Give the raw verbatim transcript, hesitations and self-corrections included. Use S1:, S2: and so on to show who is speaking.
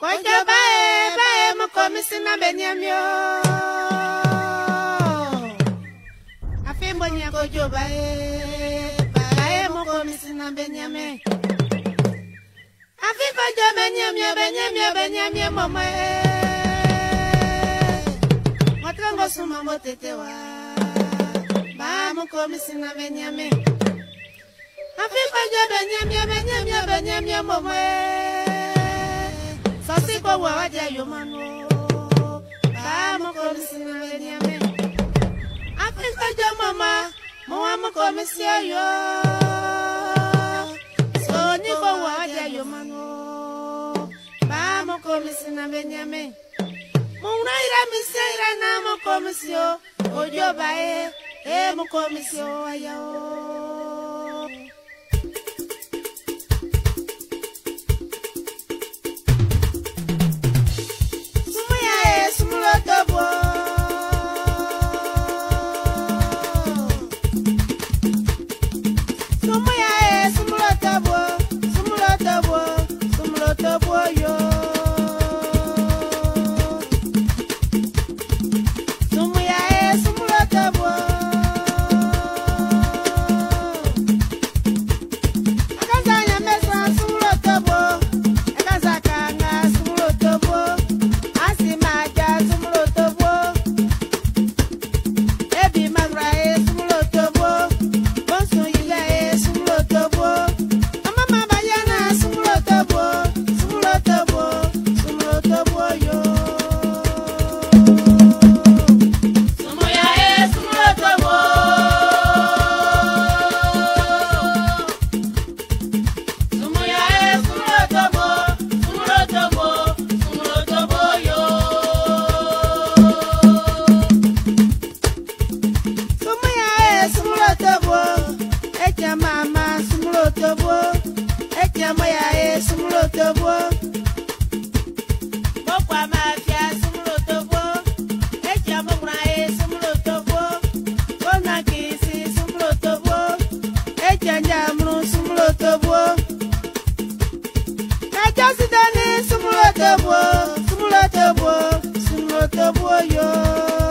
S1: Kojo bae bae mo komisi na benyamio. Afimbo nya kojo bae bae mo komisi na benyame. Afi kojo benyamio benyamio benyamio mama. Matrango suma motetewa. Ba mo komisi na benyame. Afi kojo benyamio benyamio benyamio mama. Sasi kwa waja yomano Bamo komisi na benyame Afrika jo mama Mwamo komisi yo Soni kwa waja yomano Bamo komisi na benyame Muna ira misi ira na mo komisi yo Ojo bae E mo komisi yo ayao Sumulo tebo, sumulo tebo, sumulo tebo yo.